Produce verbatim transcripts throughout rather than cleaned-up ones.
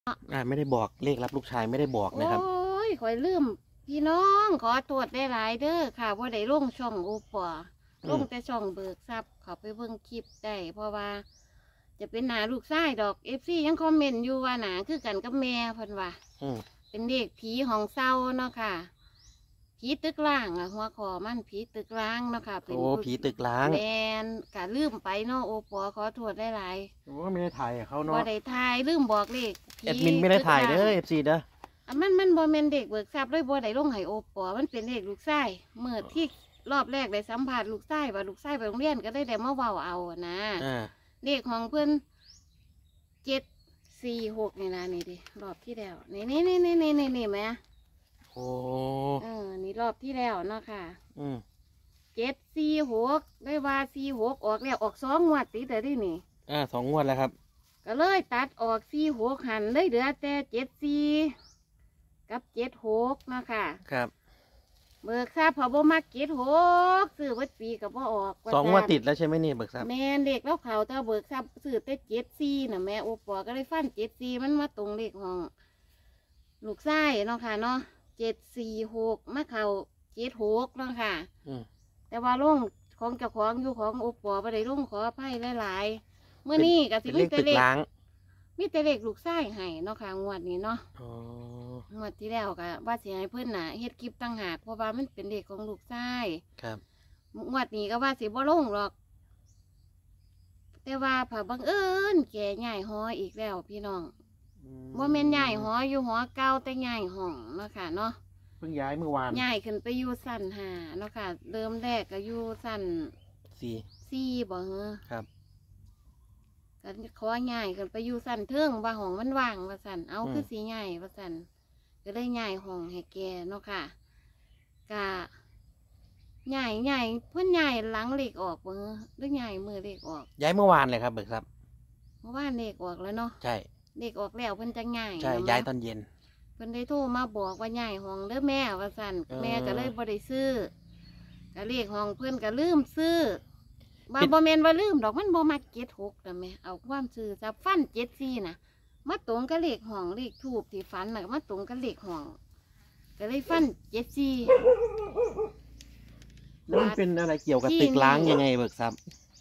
อ่าไม่ได้บอกเลขรับลูกชายไม่ได้บอกนะครับโอ้ยข่อยลืมพี่น้องขอตรวจได้หลายเด้อค่ะว่าได้ลงช่องโอปอลงแต่ช่องเบิกทรัพย์เขาไปเบิ่งคลิปได้เพราะว่า จะเป็นหนาลูกชายดอกเอฟซียังคอมเมนต์อยู่ว่าหนาคือกันกับแม่เพิ่นว่าเป็นเด็กผีของเศร้าเนาะค่ะผีตึกล้างอะหัวคอมันผีตึกล้างเนาะค่ะเป็นโอ้ผีตึกล้างแมนกะลืมไปเนาะโอปอขอโทษได้หลายโอ้ไม่ได้ถ่ายเขาเนาะว่าได้ทายลืมบอกเลขแอดมินไม่ได้ถ่ายเด้อเอฟซีเด้ออันมันมันบ่แม่นเด็กเบิกทรัพย์เลยบ่ได้ลงให้โอปอมันเป็นเด็กลูกชายเมื่อที่รอบแรกได้สัมผัสลูกชายว่าลูกชายไปโรงเรียนก็ได้แต่มาเว้าเอานะเด็กของเพื่อนเจ็ดสี่หกนี่นะนี่ดิรอบที่แล้วนี่นี่นี่นี่นี่นี่นี่ไหมโอ้เออนี่รอบที่แล้วเนาะค่ะอืมเจ็ดสี่หกได้ว่าสี่หกออกแล้วออกสองงวดติแต่ที่นี่อ่าสองงวดแล้วครับก็เลยตัดออกสี่หกหันเลยเหลือแต่เจ็ดสี่กับเจ็ดหกเนาะค่ะครับเบิกทราบพอบ่มักเจ็ดหกซื้อวัดปีกับบ่ออกสองงวดติดแล้วใช่ไหมนี่เบิกทรัพย์แม่เด็กแล้วเขาแต่เบิกทราบซื้อแต่เจ็ดสี่น่ะแม่โอปอก็เลยฟันเจ็ดสี่มันมาตรงเลขของลูกไส้เนาะค่ะเนาะเจ็ดสี่หกมาเข่าเจ็ดหกเนาะค่ะแต่ว่าลุงของเจ้าของอยู่ของโอปอไปได้ลุงขออภัยหลายๆเมื่อนี้ก็สิมีแต่เลขมีแต่เลขลูกไส้ให้เนาะค่ะงวดนี้เนาะงวดที่แล้วก็ว่าสิให้เพื่อนน่ะเฮ็ดคลิปตั้งหากเพราะว่ามันเป็นเลขของลูกไส้ครับงวดนี้ก็ว่าสิบ่ลงหรอกแต่ว่าผ่าบังเอิญแก่ใหญ่หออีกแล้วพี่น้องว่าแม่นใหญ่หออยู่หอเก่าแต่ใหญ่ห้องเนาะค่ะเนาะเพิ่งย้ายเมื่อวานใหญ่ขึ้นไปอยู่สั้นหาเนาะค่ะเริ่มแรกก็อยู่สั้นสี่สี่บ่เหรอครับกันขอใหญ่ขึ้นไปอยู่สั้นเทิงว่าห้องมันว่างว่าสั้นเอาคือสีใหญ่ว่าสั้นก็ได้ใหญ่ห้องให้แกเนาะค่ะกะใหญ่ใหญ่เพื่อนใหญ่หลังเหล็กออกเบอร์หรือใหญ่มือเหล็กออกย้ายเมื่อวานเลยครับเบิกทรัพย์เมื่อวานเหล็กออกแล้วเนาะใช่เหล็กออกแล้วเพื่อนจะใหญ่ใช่ย้ายตอนเย็นเพื่อนได้โทรมาบอกว่าใหญ่ห้องเด้อแม่ว่าสั่นแม่ก็เลยบริซื้อก็เลขห้องเพื่อนก็ลืมซื้อว่าบอแมนว่าลืมดอกมันบอมาเจ็ดหกแต่แม่เอาความซื้อจับฟันเจ็ดสี่น่ะมาตรงกับเลขห้องเลขทูบที่ฟันน่ะมาตรงกับเลขห้องก็เลยฟันเจ็ดสี่แล้วมันเป็นอะไรเกี่ยวกับตึกล้างยังไงเบิกทรัพย์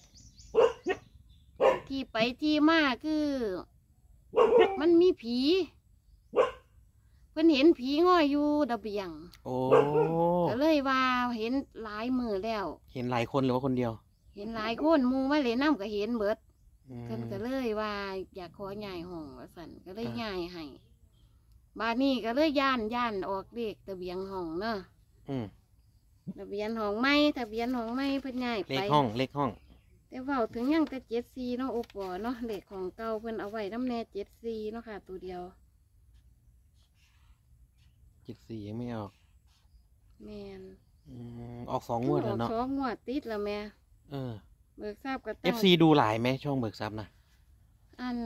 ที่ไปที่มาคือมันมีผีเพิ่นเห็นผีง่อยอยู่ระเบียงโอ้ก็เลยว่าเห็นหลายมือแล้วเห็นหลายคนหรือว่าคนเดียวเห็นหลายคนมูมาเลยน้ำก็เห็นเบิดเพิ่นก็เลยว่าอยากขอใหญ่ห้องว่าสั่นก็เลยใหญ่ให้บ้านนี้ก็เลยย่านย่านออกเลขทะเบียนห้องเนาะทะเบียนห้องไม่ทะเบียนห้องไม่เพิ่นใหญ่ไปเลขห้องเลขห้องแต่ว่าถึงยังแต่เจ็ดซีเนาะโอปอเนาะเลขของเก่าเพิ่นเอาไว้น้ำแน่เจ็ดซีเนาะค่ะตัวเดียวเจ็ดสี่ยังไม่ออกแมนออกสองงวดแล้วเนาะสองงวดติดแล้วแม่เออเบิกทราบก็ตั้งเอฟซีดูหลายไหมช่องเบิกทรัพย์นะอัน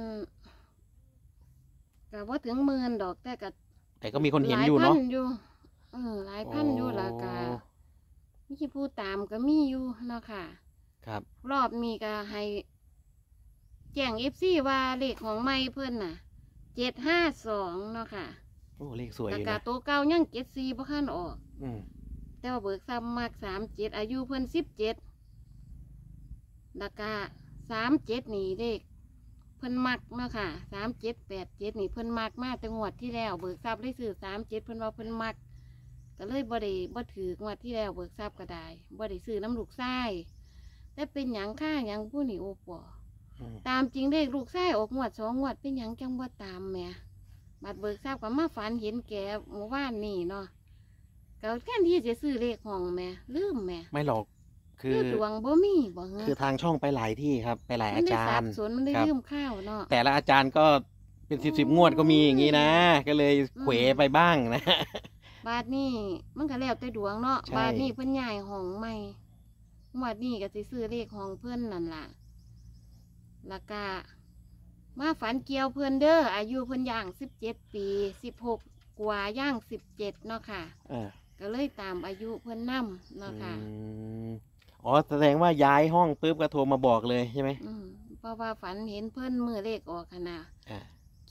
ก็ว่าถึงหมื่นดอกแต่ก็แต่ก็มีคนเห็นอยู่เนาะอยู่เออหลายพันอยู่แล้วก็มีผู้ตามก็มีอยู่เนาะค่ะครับรอบนี้ก็ให้แจ้งเอฟซีว่าเลขของไม่เพื่อนน่ะเจ็ดห้าสองเนาะค่ะโอ้เลขสวยอยู่นะตัวเก่ายังเจ็ดสี่เพราะขั้นออกแต่ว่าเบิกซ้ำมากสามเจ็ดอายุเพื่อนสิบเจ็ดแล้วก็สามเจ็ดนี่เลขเพิ่นมักเนาะค่ะสามเจ็ดแปดเจ็ดนี่เพิ่นมักมากแต่งวดที่แล้วเบิกทรัพย์ได้ซื้อสามเจ็ดเพิ่นว่าเพิ่นมักก็เลยบ่ได้บ่ถืองวดที่แล้วเบิกทรัพย์ก็ได้บ่ได้ซื้อน้ำลูกไส้แต่เป็นหยังค่าหยังผู้นี่โอปอตามจริงเลขลูกไส้ออกงวดสองงวดเป็นหยังจังบ่ตามแม่บัดเบิกทราบกับมาฝันเห็นแกเมื่อวานนี่เนาะก็แค่ที่จะซื้อเลขห้องแม่ลืมแม่ไม่หรอกคือดวงบ่มีบ่เหรอคือทางช่องไปหลายที่ครับไปหลายอาจารย์มันได้สับสนมันได้ลืมข้าวเนาะแต่ละอาจารย์ก็เป็นสิบสิบงวดก็มีอย่างนี้นะก็เลยเขวไปบ้างนะบาทนี่มันก็แล้วแต่ดวงเนาะบาทนี่เพิ่นใหญ่ห้องใหม่งวดนี้ก็สิซื้อเลขห้องเพิ่นนั่นล่ะแล้วก็มาฝันเกี่ยวเพื่อนเด้ออายุเพื่อนย่างสิบเจ็ดปีสิบหกกว่าย่างสิบเจ็ดเนาะค่ะก็เลยตามอายุเพื่อนนั่มเนาะค่ะอ๋อแสดงว่าย้ายห้องปุ๊บก็โทรมาบอกเลยใช่ไหมเพราะว่าฝันเห็นเพื่อนมือเลขออกขนาด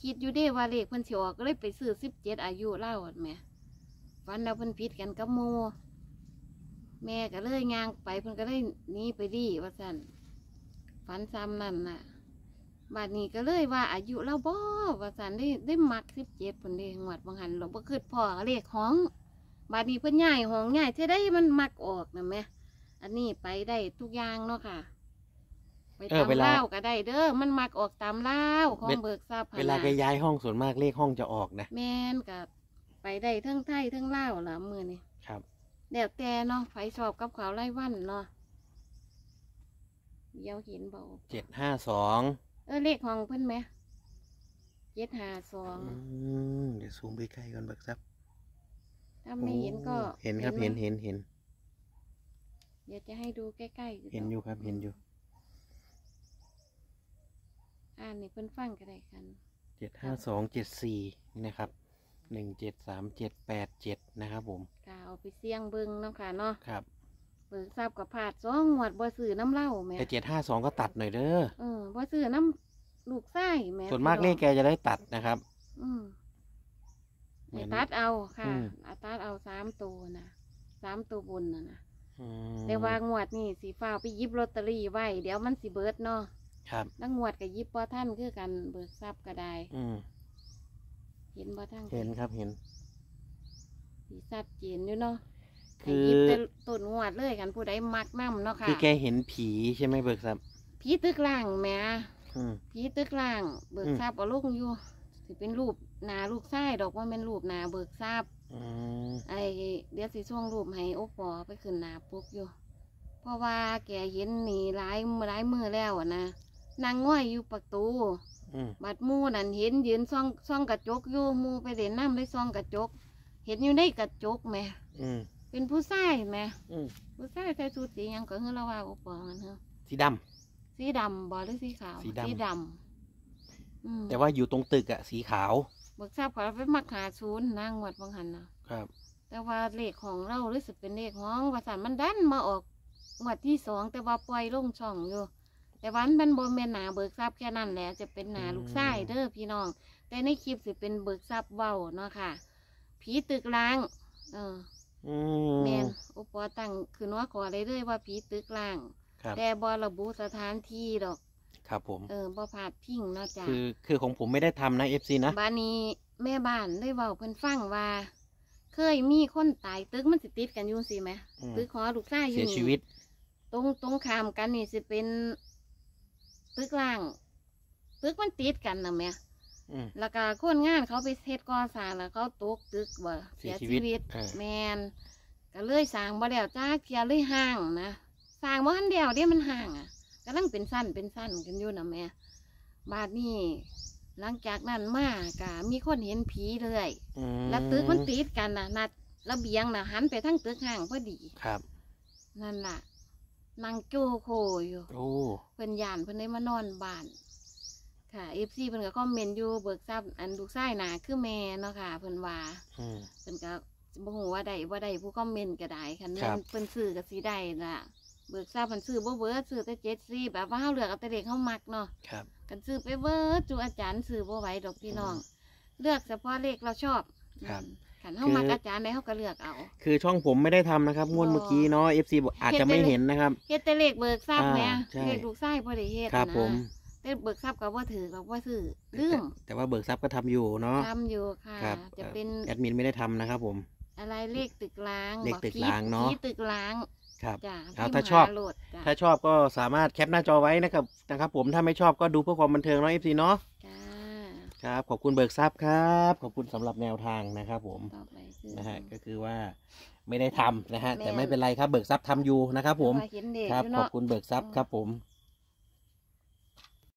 คิดอยู่เด้ว่าเลขเพิ่นสิออกก็เลยไปซื้อสิบเจ็ดอายุเล่าแหม่ฝันแล้วเพิ่นผิดกันกับโมแม่ก็เลยย่างไปเพิ่นก็เลยหนีไปดีว่าซั่นฝันซ้ำนั่นน่ะบาดนี้ก็เลยว่าอายุเราบ่ว่าซั่นได้ได้มักสิบเจ็ดเพิ่นได้งวดบางหันเราบ่คิดพอเลขของบาดนี้เพิ่นย้ายห้องย้ายเท่าใดมันมักออกนะแม่อันนี้ไปได้ทุกอย่างเนาะค่ะไปตามเล่าก็ได้เด้อมันมักออกตามเล่าของเบิกทรัพย์เวลาแกย้ายห้องส่วนมากเลขห้องจะออกนะแม่นกับไปได้ทั้งไทยทั้งเล่าวล่ะมือนี่ครับเดี๋ยวแต่เนาะไฟสอบกับเขาวไล่วันเนาะเดี๋ยวเห็นเบาเจ็ดห้าสองเออเลขของเพิ่นไหมเจ็ดห้าสองเดี๋ยวซูมไปใกล้ก่อนเบิกทรัพย์ถ้าไม่เห็นก็เห็นครับเห็นเห็นเห็นเดี๋ยวจะให้ดูใกล้ๆเห็นอยู่ครับเห็นอยู่อ่านนี่เพิ่นฟังก็ได้กันเจ็ดห้าสองเจ็ดสี่นี่นะครับหนึ่งเจ็ดสามเจ็ดแปดเจ็ดนะครับผมกเอาไปเสี่ยงเบิ่งเนาะค่ะเนาะครับเบิกทราบกับผาดสองงวดบ่ซื้อน้ำเหล้าแหม่แต่เจ็ดห้าสองก็ตัดหน่อยเด้อเออบ่ซื้อน้ำลูกไส้แหม่ส่วนมากเลขแกจะได้ตัดนะครับอืมเหมืไอ้อนตัดเอาค่ะอืมอาตัดเอาสามตัวนะสามตัวบนนะนะอืมแต่ว่างวดนี่สีฟ้าวไปหยิบลอตเตอรี่ไว้เดี๋ยวมันสิเบิดเนาะครับแล้วงวดกับยิบบ่ท่านคือกันเบิกทรัพย์ก็ได้อืมเห็นบ่ท่านเห็นครับเห็นสีชัดเจนอยู่เนาะคือให้หยิบแต่ต้นงวดเลยกันผู้ใดมักน้ำเนาะค่ะคือแกเห็นผีใช่ไหมเบิกทรัพย์ผีตึกล่างแหม่อืมผีตึกล่าง เบิกอืมทรัพย์เอาลูกอยู่สิเป็นรูปหนาลูกไส้ดอกว่าเป็นรูปหนาเบิกทรัพย์อืมไอเดี๋ยวสิส่งรูปให้โอปอไปขึ้นหนาปุ๊บอยู่ เพราะว่าแกเห็นนี่หลายหลายมือแล้วอะนะนางง่อยอยู่ประตูอืมบัดหมูนั่นเห็นยืนซ่องซ่องกระจกอยู่หมูไปเด่นน้ำได้ซ่องกระจก เห็นอยู่ในกระจกแหม่อืมเป็นผู้ชายแหม่อืมผู้ชายใส่ชุดสีหยังก็เฮือละว่าโอปอมันเฮอสีดำสีดำบ่หรือสีขาวสีดำดำอืมแต่ว่าอยู่ตรงตึกอะสีขาวเบิกทราบเขาไปมักหาศูนย์นางงวดบางหันนะครับ แต่ว่าเลขของเราหรือสิเป็นเลขของว่าสันมันดันมาออกงวดที่สองแต่ว่าปล่อยลงช่องอยู่ แต่วันเป็นบนเมนหนาเบิกทรัพย์แค่นั้นแหละจะเป็นหนาลูกไส้เด้อพี่น้อง แต่ในคลิปสิเป็นเบิกทรัพย์เว้าเนาะค่ะ ผีตึกล้าง เอออืมแมนอุปอตั้งคือน้อขอเลยเลยว่าผีตึกล้างครับแต่บอระบุสถานที่ดอกครับผมเออบ่พาดพิงเนาะจ้ะคือคือของผมไม่ได้ทำนะเอฟซีนะบ้านนี้แม่บ้านได้เว้าเพิ่นฟังว่า เคยมีคนตายตึกมันสิติดกันอยู่สิไหมอืมตึกขอลูกไส้อยู่เสียนี่ชีวิตตรงตรงข้ามกันนี่สิเป็นตึกล่าง ตึกมันติดกันนะแม่อืมแล้วก็คนงานเขาไปเฮ็ดก่อสร้างแล้วเขาตกตึกบ่เสีเสียยชีชีวิวิตตเออแมนก็เลยสร้างบ่แล้วจ้าเกียเลยห่างนะสร้างบ่ทันเดียวเดี๋ยวมันห่างอ่ะกำลังเป็นสั้นเป็นสั้นกันอยู่นะแม่บาดนี้หลังจากนั้นมากะมีคนเห็นผีเลยอืมแล้วตึกมันติดกันนะนัดระเบียงนะหันไปทางตึกห่างพอดีครับนั่นล่ะนางโจโคอยู่โอ้เพิ่นย่านเพิ่นได้มานอนบ้าน ค่ะเอฟซีเพิ่นก็คอมเมนต์อยู่เบิกทรัพย์อันลูกชายหนาคือแม่เนาะค่ะเพิ่นว่าอืมเพิ่นก็บ่ฮู้ว่าได้บ่ได้ผู้คอมเมนต์ก็ได้คันครัแม่บนเพิ่นซื้อก็สิได้ล่ะเบิกทรัพย์เพิ่นซื้อบ่เบิดซื้อแต่เจ็ดสี่แบบว่าเฮาเลือกเอาแต่เลขเฮามักเนาะครับกันซื้อไปเบิดจูอาจารย์ซื้อบ่ไหวดอกพี่น้อง เลือกเฉพาะเลขเราชอบครับอืมคันเฮามักอาจารย์ใดเฮาก็เลือกเอาคือช่องผมไม่ได้ทำนะครับงวดเมื่อกี้เนาะเอฟซีอาจจะไม่เห็นนะครับเฮ็ดแต่เลขเบิกทรัพย์แหม่อ่าใช่เลขลูกชายบ่ได้เฮ็ดครับนะผมแต่เบิกทรัพย์ก็บ่ถือก็บ่ซื้อลืมแต่แต่ว่าเบิกทรัพย์ก็ทำอยู่เนาะทำอยู่ค่ะครับจะเป็นแอดมินไม่ได้ทำนะครับผมอะไรเลขตึกล้างเลขบอกตึกผีล้างเนอะผีตึกล้างครับจ้ะเอาพิมพ์ถ้าชอบหโหลดจ้ะถ้าชอบก็สามารถแคปหน้าจอไว้นะครับนะครับ ผมถ้าไม่ชอบก็ดูเพื่อความบันเทิงเนาะเอฟซีเนาะจ้าครับขอบคุณเบิกทรัพย์ครับขอบคุณสำหรับแนวทางนะครับผมต่อไปคือนะฮะก็คือว่าไม่ได้ทำนะฮะแม่นแต่ไม่เป็นไรครับเบิกทรัพย์ทำอยู่นะครับผมว่าเห็นเด็กครับอยู่ขอบเนาะคุณเบิกทรัพย์ครับผมค